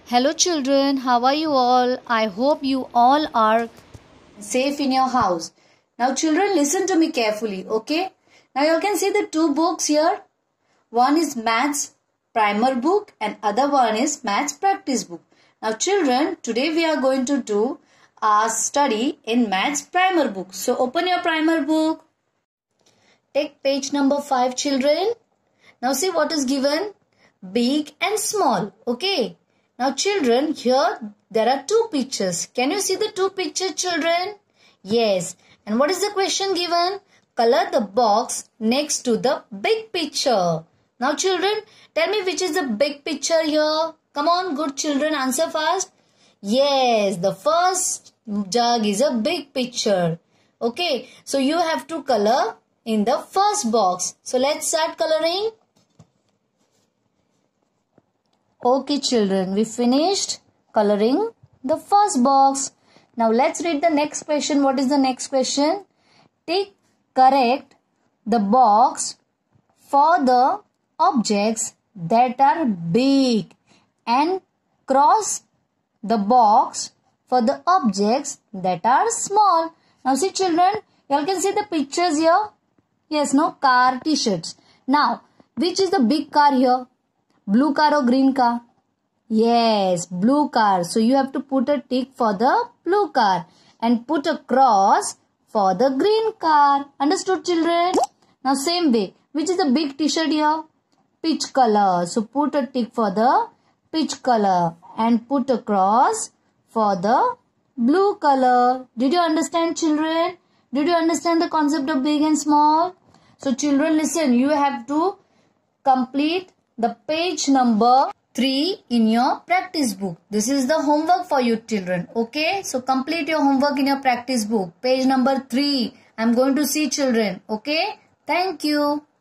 Hello children, how are you all? I hope you all are safe in your house. Now children, listen to me carefully, okay? Now you can see the two books here. One is Maths Primer book and other one is Maths Practice book. Now children, today we are going to do our study in Maths Primer book. So open your primer book. Take page number 5 children. Now see what is given. Big and small, okay? Now children, here there are two pictures. Can you see the two pictures children? Yes. And what is the question given? Color the box next to the big picture. Now children, tell me which is the big picture here. Come on, good children, answer fast. Yes, the first jug is a big picture. Okay, so you have to color in the first box. So let's start coloring. Okay children, we finished coloring the first box. Now let's read the next question. What is the next question? Correct the box for the objects that are big and cross the box for the objects that are small. Now see children, you all can see the pictures here. Yes, no, car, t-shirts. Now, which is the big car here? Blue car or green car? Yes, blue car. So you have to put a tick for the blue car and put a cross for the green car. Understood children? Now same way. Which is the big t-shirt here? Peach color. So put a tick for the peach color and put a cross for the blue color. Did you understand children? Did you understand the concept of big and small? So children, listen. You have to complete the page number 3 in your practice book. This is the homework for you children. Okay. So complete your homework in your practice book. Page number 3. I'm going to see children. Okay. Thank you.